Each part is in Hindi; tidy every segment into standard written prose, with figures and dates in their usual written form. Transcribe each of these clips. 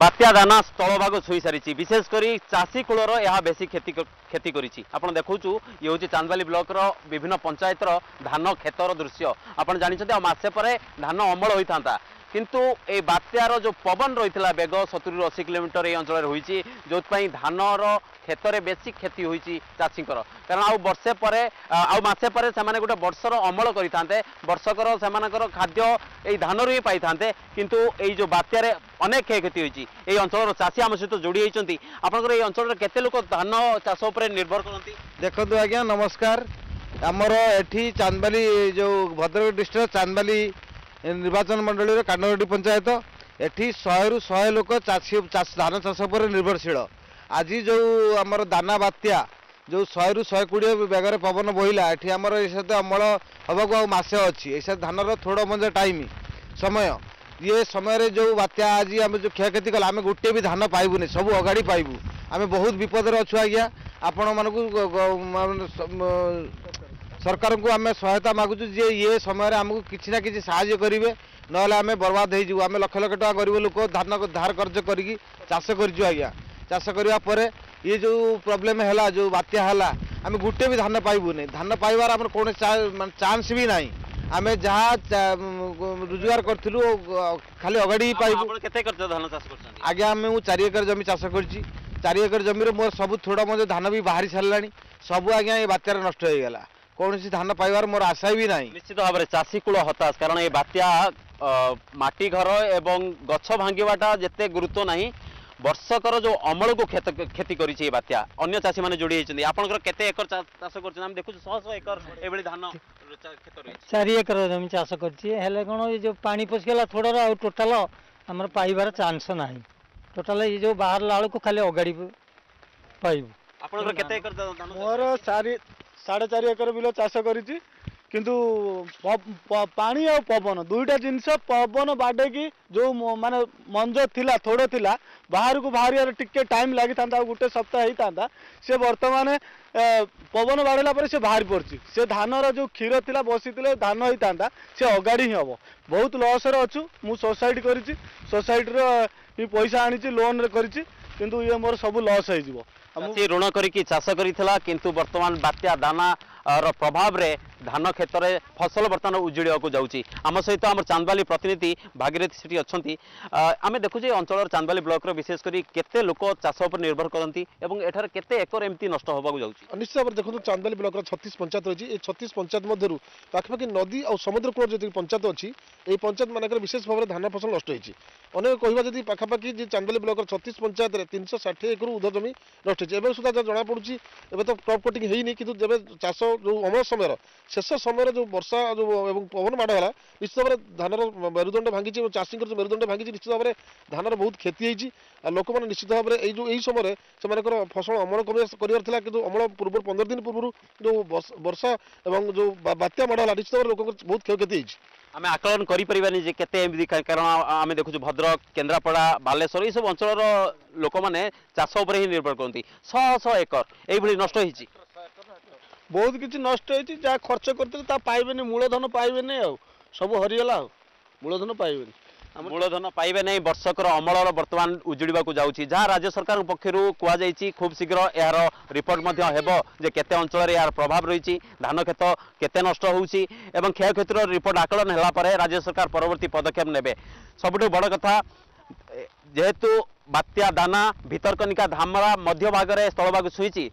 बात्या दाना स्थलभाग छुई सारी विशेषकर चाषी कूलर यह बेसी क्षति करी आपड़ देखु ये हूँ चांदबाली ब्लॉक विभिन्न पंचायतर धान खेतर दृश्य आपड़ जानते मसे पर धान अमल होता किंतु ए बात्यार जो पवन रही है बेग 70-80 किलोमीटर ये अंचल होती जो धानर क्षेत्र बेसी क्षति होती चाषी कारण आउ वर्षे पर आसे पर से गोटे वर्षर अमल करते वर्षकर से खाद्य ये धान ही पाई था किंतु ये जो बात्यार अनेक क्षयक्षति होती ये अंचल चाषी आम सहित जोड़ी होती आपंकर ये अंचल केते लोक धान चाष उपर निर्भर करती देखो आज्ञा नमस्कार आमर एठी चांदबाली जो भद्रक डिस्ट्रिक्ट चांदबाली निर्वाचन मंडली कांडगटी पंचायत एठी 100 लोक चाषी धान चाष पर निर्भरशील आज जो आमर दाना बात्या जो 100-120 बेगर पवन बोहिला एठी आमर अमल हवा मसे अच्छी ऐसा धानर थोड़ा मंजे टाइम समय ये समय जो बात्या आज आम जो क्षयक्षति कला आम गोटे भी धान पाइबुनि सब अगाड़ी पाइबू आम बहुत विपद अच्छु आज्ञा आपण मानक सरकार को आम सहायता मागुचु जे ये समय आमको किसी ना किसी साहाय्य करेंगे ना आम बर्बाद हो आम लक्ष लक्ष टका गरीब लोक धान धार कर्ज करी चाष करूँ आज्ञा चाष करने ये जो प्रोब्लेम है जो बात्या है आम गोटे भी धान पाइबुनि धान पाइबार आम कौन चांस भी ना आम जहाँ रोजगार करूँ खाली अगाड़ी पाइबू आज्ञा आम 4 एकर जमी चाष कर 4 एकर जमी मोर सब थोड़ा मजे धान भी बाहरी सारा सब आज्ञा ये बात्यार नष्ट हो गला कौन सी धान पाइबार मोर आशा भी ना निश्चित भाव में चाषी कूल हताश कारण ये बात्या माटी घर एवं गछ भांगवाटा जिते गुरुत्व ना वर्षकर जो अमल को क्षति करी बात्या अन्य चाषी मैंने जोड़ी होती आपंकर केते एकर चाष कर देखु 100 एकर ए धान 4 एकर जमी चाष कर कौन ये जो पानी पशिगला थोड़ा टोटाल आम पाइबार चांस ना टोटाल ये जो बाहर लाल को खाली अगाड़ी पाइबू मोर 4.5 एकर बिल चाष करी किंतु पानी और पवन दुईटा जिनस पवन बाडेकी जो माने मंज थिला थोड़ा थिला बाहर को बाहर टिके टाइम लगी था गोटे सप्ताह होता से बर्तमान पवन बाड़ेला पर से बाहर पड़ी से धानर जो क्षीर थिला बसी धान होता से अगाड़ी ही हम बहुत लॉस अच्छु मु सोसाइटी करी सोसाइटी पैसा आनी लोन करी किंतु ये मोर सब लॉस हो ऋण करके चाष करिथिला किंतु वर्तमान बात्या दाना प्रभाव रे धान क्षेत्र में फसल बर्तमान उजुड़ा जाऊँगी आम सहित आम चांदबाली प्रतिनिधि भागीरथी सेठी अच्छी आम देखुचे अंचल चांदबाली ब्लॉक विशेषकर केते लोक चाष पर निर्भर करती एठार केते एकर एमती नष्ट होगा जाऊँगी निश्चित भाव में देखो चांदबाली ब्लॉक 36 पंचायत रही 36 पंचायत मध्य पाखापाखि नदी और समुद्र कूल जी पंचायत अच्छी ये पंचायत मानक विशेष भाव में धान फसल नष्ट होती अनेक कहवा जब पाखापाखि चांदबाली ब्लॉक 36 पंचायत 360 एकर उर्ध जमी नष्ट होती सुधा जना पड़ी एवं तो टॉप कटिंग होनी कि जब चाष जो अमल समय शेष समय जो वर्षा जो पवन माड़ है निश्चित भाव में धानर मेरुदंड भांगी चाषी मेरुदंड भांगी निश्चित भाव में धानर बहुत क्षति होती लोक मैंने निश्चित भाव में यही समय से फसल अमल कर अमल पूर्व 15 दिन पूर्व जो वर्षा और जो बात्या माड़ है निश्चित भाव लोक बहुत क्षयक्षति होती आम आकलन करें कारण आम देखु भद्रक केन्द्रापड़ा बालेश्वर ये सब अंचल लोक मैंने चाष उपर ही निर्भर करती 100 एकर ये नष्ट होती बहुत किसी नष्ट होती जहाँ खर्च करते पाइबे मूलधन पाइबे आ सब हरीगला मूलधन पाइबे मूलधन पाइबे नहीं वर्षकर अमल बर्तमान उजुड़ा जाऊँगी जहाँ राज्य सरकार पक्षर कहुई खूब शीघ्र यार रिपोर्ट जे केते अंचल यार प्रभाव रही धान खेत केते नष्ट होउची एवं क्षयक्षतिर रिपोर्ट आकलन है राज्य सरकार परवर्ती पदक्षेप नेबे सबुठ बड़ कथा जेहेतु बात्या दाना भितरकनिका धामरा मध्य भाग में स्थल भाग छुई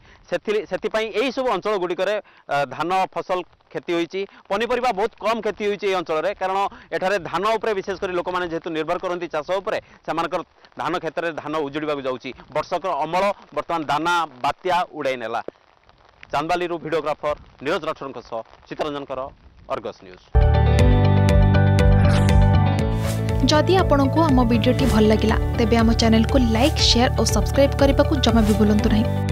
से सब अंचल गुड़िक धान फसल क्षति होती पनीपरिया बहुत कम क्षति होती अंचल में कारण एठारे धान उपरे विशेषकर लोक मैंने जेहेतु निर्भर करती चाष उपर से धान क्षेत्र में धान उजुड़ा जाऊँगी वर्षकर अमल बर्तमान दाना बात्या उड़ाई नेला Chandbali videographer Neeraj Rathore Chittaranjan Argus news जदि आपंक आम भिडी भल लगा तेब आम चैनल को लाइक शेयर और सब्सक्राइब करने को जमा भी भूलु नहीं।